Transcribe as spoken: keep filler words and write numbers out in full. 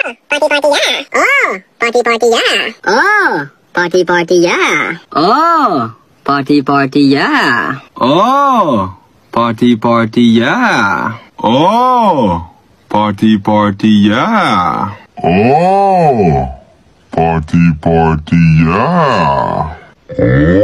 party party yeah. Oh, party party yeah. Oh, party party yeah. Oh, party party yeah. Oh, party party yeah. Oh, party party yeah. Oh, party party yeah. Oh.